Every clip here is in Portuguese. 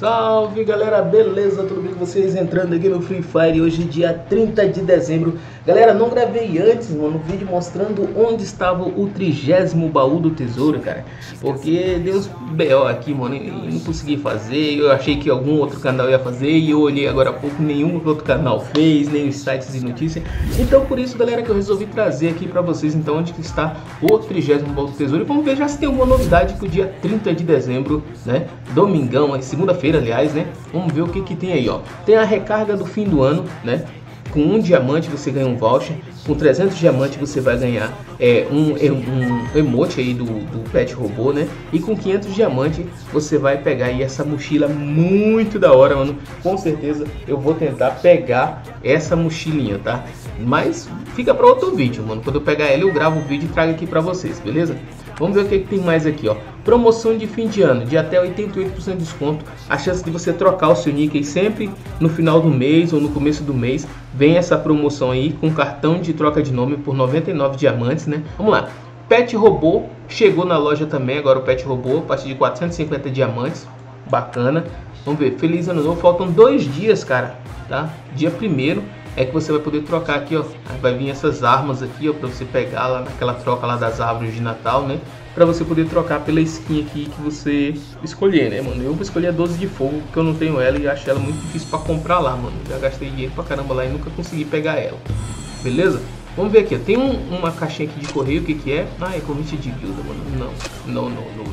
Salve galera, beleza? Tudo bem com vocês? Entrando aqui no Free Fire hoje, dia 30 de dezembro. Galera, não gravei antes, mano, um vídeo mostrando onde estava o 30º baú do tesouro, cara. Porque deu uns BO aqui, mano, e não consegui fazer. Eu achei que algum outro canal ia fazer e eu olhei agora há pouco, nenhum outro canal fez, nem os sites de notícia. Então por isso, galera, que eu resolvi trazer aqui pra vocês, então, onde que está o 30º baú do tesouro. E vamos ver já se tem alguma novidade pro dia 30 de dezembro, né? Domingão, segunda-feira, aliás, né? Vamos ver o que que tem aí, ó. Tem a recarga do fim do ano, né? Com 1 diamante você ganha um voucher. Com 300 diamantes você vai ganhar um emote aí do pet robô, né? E com 500 diamantes você vai pegar aí essa mochila muito da hora, mano. Com certeza eu vou tentar pegar essa mochilinha, tá? Mas fica para outro vídeo, mano. Quando eu pegar ela eu gravo o vídeo e trago aqui para vocês, beleza? Vamos ver o que tem mais aqui, ó. Promoção de fim de ano, de até 88% de desconto. A chance de você trocar o seu nick aí sempre no final do mês ou no começo do mês. Vem essa promoção aí com cartão de troca de nome por 99 diamantes, né? Vamos lá. Pet robô chegou na loja também, agora o pet robô, a partir de 450 diamantes. Bacana. Vamos ver, feliz ano novo. Faltam 2 dias, cara, tá? Dia 1º é que você vai poder trocar aqui, ó. Vai vir essas armas aqui, ó, pra você pegar lá naquela troca lá das árvores de Natal, né? Pra você poder trocar pela skin aqui que você escolher, né, mano? Eu vou escolher a 12 de fogo, porque eu não tenho ela e acho ela muito difícil pra comprar lá, mano. Já gastei dinheiro pra caramba lá e nunca consegui pegar ela. Beleza? Vamos ver aqui, ó. Tem uma caixinha aqui de correio, o que que é? Ah, é convite de guilda, mano. Não.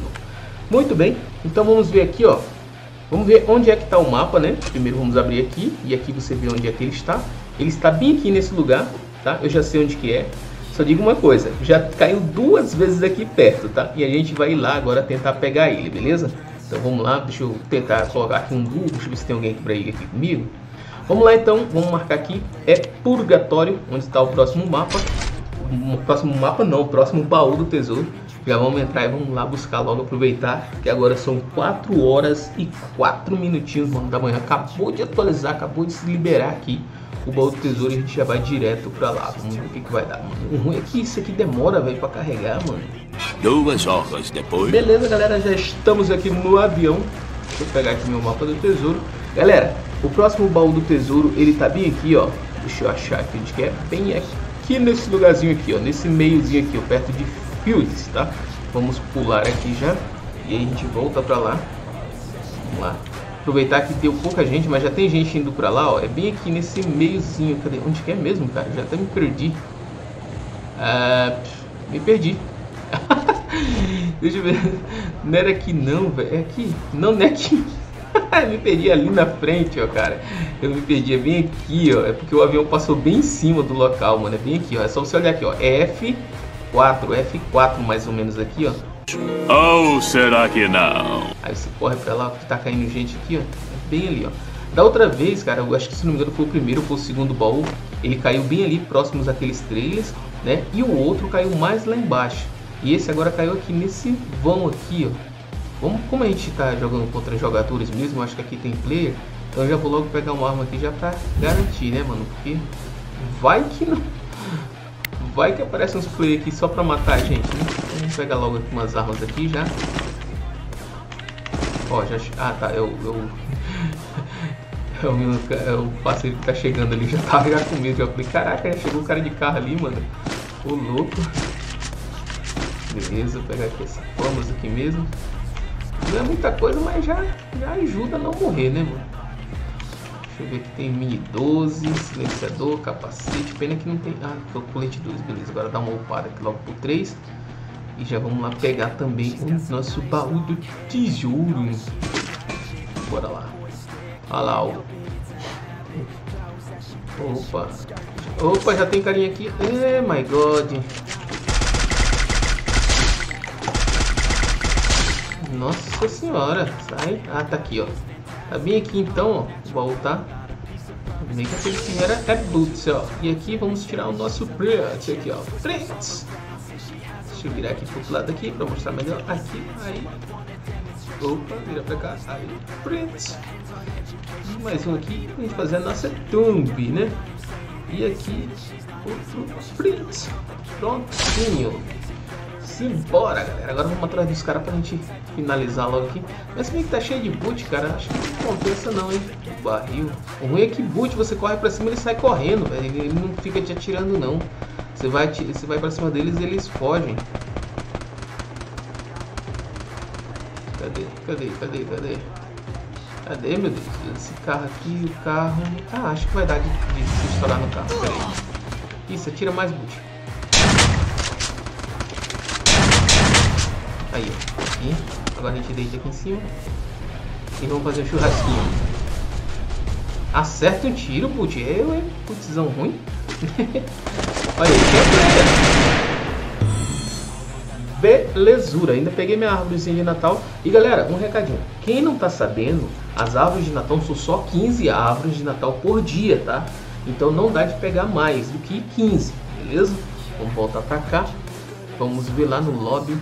Muito bem, então vamos ver aqui, ó. Vamos ver onde é que está o mapa, né? Primeiro vamos abrir aqui, e aqui você vê onde é que ele está. Ele está bem aqui nesse lugar, tá? Eu já sei onde que é. Só digo uma coisa, já caiu 2 vezes aqui perto, tá? E a gente vai ir lá agora tentar pegar ele, beleza? Então vamos lá, deixa eu tentar colocar aqui um Google, deixa eu ver se tem alguém aqui para ir aqui comigo. Vamos lá então, vamos marcar aqui, é Purgatório, onde está o próximo mapa. O próximo mapa não, o próximo baú do tesouro. Já vamos entrar e vamos lá buscar logo, aproveitar que agora são 4 horas e 4 minutinhos, mano, da manhã. Acabou de atualizar, acabou de se liberar aqui o baú do tesouro e a gente já vai direto pra lá. Vamos ver o que vai dar, mano. O ruim é que isso aqui demora, velho, pra carregar, mano. 2 horas depois. Beleza, galera, já estamos aqui no avião. Deixa eu pegar aqui meu mapa do tesouro. Galera, o próximo baú do tesouro, ele tá bem aqui, ó. Deixa eu achar aqui onde que é. Bem aqui nesse lugarzinho aqui, ó. Nesse meiozinho aqui, ó, perto de Fields, tá? Vamos pular aqui já. E aí a gente volta pra lá. Vamos lá. Aproveitar que deu pouca gente, mas já tem gente indo pra lá, ó. É bem aqui nesse meiozinho. Cadê? Onde que é mesmo, cara? Já até me perdi. Me perdi. Deixa eu ver. Não era aqui não, velho. É aqui? Não, não é aqui. Me perdi ali na frente, ó, cara. Eu me perdi, é bem aqui, ó. É porque o avião passou bem em cima do local, mano. É bem aqui, ó. É só você olhar aqui, ó. É F4 mais ou menos aqui, ó. Ou será que não? Aí você corre pra lá, que tá caindo gente aqui, ó. É bem ali, ó. Da outra vez, cara, eu acho que se não me engano foi o primeiro ou foi o segundo baú. Ele caiu bem ali, próximos àqueles trailers, né? E o outro caiu mais lá embaixo. E esse agora caiu aqui nesse vão aqui, ó. Como a gente tá jogando contra jogadores mesmo, eu acho que aqui tem player. Então eu já vou logo pegar uma arma aqui já pra garantir, né, mano? Porque vai que não... Vai que aparece uns play aqui só pra matar a gente, né? Vamos pegar logo aqui umas armas aqui já. Ó, já... Ah, tá, é o parceiro que tá chegando ali, já tava já com medo. Eu falei, caraca, já chegou o cara de carro ali, mano. Ô, louco. Beleza, vou pegar aqui essas formas aqui mesmo. Não é muita coisa, mas já ajuda a não morrer, né, mano? Deixa eu ver aqui, tem mini 12, silenciador, capacete, pena que não tem... Ah, foi o colete 2, beleza, agora dá uma upada aqui logo pro 3. E já vamos lá pegar também o nosso baú do tesouro. Bora lá. Olha lá, ó. Opa, já tem carinha aqui. My God. Nossa senhora, sai. Ah, tá aqui, ó. Tá bem aqui então, ó, o baú, tá? Bem que aquele primeiro é boots, ó. E aqui vamos tirar o nosso print aqui, ó. Prints. Deixa eu virar aqui pro outro lado aqui pra mostrar melhor. Aqui, aí. Opa, vira pra cá. Aí, prints. E mais um aqui pra gente fazer a nossa thumb, né? E aqui, outro print. Prontinho. simbora, galera. Agora vamos atrás dos caras pra gente finalizar logo aqui. Mas se bem que tá cheio de boot, cara, acho que não compensa não, hein? Barril. O ruim é que boot, você corre pra cima e ele sai correndo, velho. Ele não fica te atirando, não. Você vai pra cima deles e eles fogem. Cadê, meu Deus? Esse carro aqui, o carro... Ah, acho que vai dar de estourar no carro. Pera aí. Isso, atira mais boot. Aí, ó. Aqui. Agora a gente deita aqui em cima. E vamos fazer um churrasquinho. Acerta um tiro, boot. Eu, hein? Putzão ruim. Olha aí, belezura, ainda peguei minha árvorezinha de Natal. E galera, um recadinho, quem não tá sabendo, as árvores de Natal são só 15 árvores de Natal por dia, tá? Então não dá de pegar mais do que 15, beleza? Vamos voltar pra cá, vamos ver lá no lobby.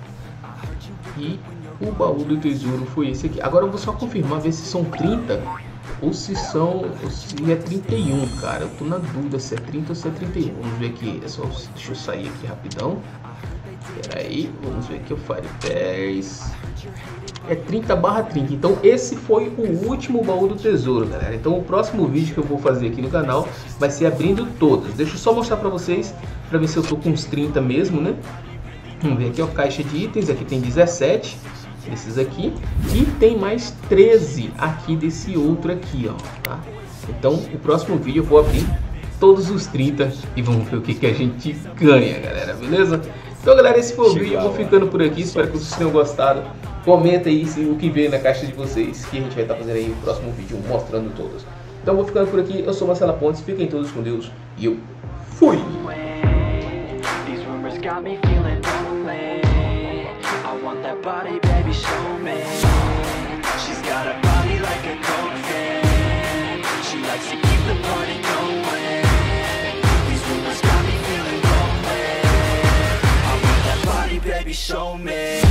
E o baú do tesouro foi esse aqui. Agora eu vou só confirmar, ver se são 30 ou se é 31, cara. Eu tô na dúvida se é 30 ou se é 31. Vamos ver aqui, deixa eu sair aqui rapidão. Pera aí, vamos ver aqui o Fire Pass. É 30/30. Então esse foi o último baú do tesouro, galera. Então o próximo vídeo que eu vou fazer aqui no canal vai ser abrindo todos. Deixa eu só mostrar pra vocês, pra ver se eu tô com uns 30 mesmo, né? Vamos ver aqui, ó, caixa de itens. Aqui tem 17 desses aqui. E tem mais 13 aqui desse outro aqui, ó, tá? Então o próximo vídeo eu vou abrir todos os 30 e vamos ver o que a gente ganha, galera, beleza? Então galera, esse foi o vídeo, eu vou ficando por aqui, espero que vocês tenham gostado. Comenta aí o que veio na caixa de vocês, que a gente vai estar fazendo aí o próximo vídeo, mostrando todos. Então eu vou ficando por aqui, eu sou Marcelo Pontes, fiquem todos com Deus e eu fui! Baby, show me.